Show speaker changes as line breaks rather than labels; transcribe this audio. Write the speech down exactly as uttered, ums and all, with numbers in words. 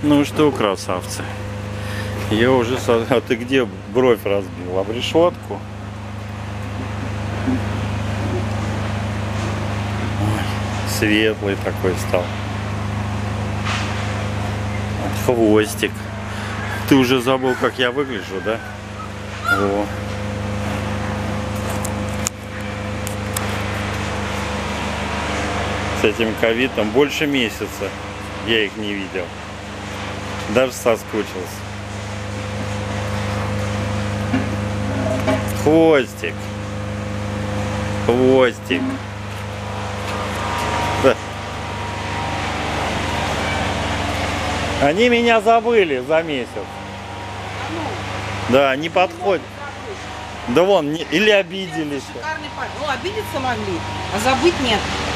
Ну что, красавцы, я уже... Со... А ты где бровь разбил? Об решетку? Ой, светлый такой стал. Хвостик. Ты уже забыл, как я выгляжу, да? О. С этим ковидом больше месяца я их не видел. Даже соскучился. Хвостик. Хвостик. Да. Они меня забыли за месяц. Да, не подходят. Да вон, не, или обиделись.
Шикарный парень. Ну, обидеться могли, а забыть нет.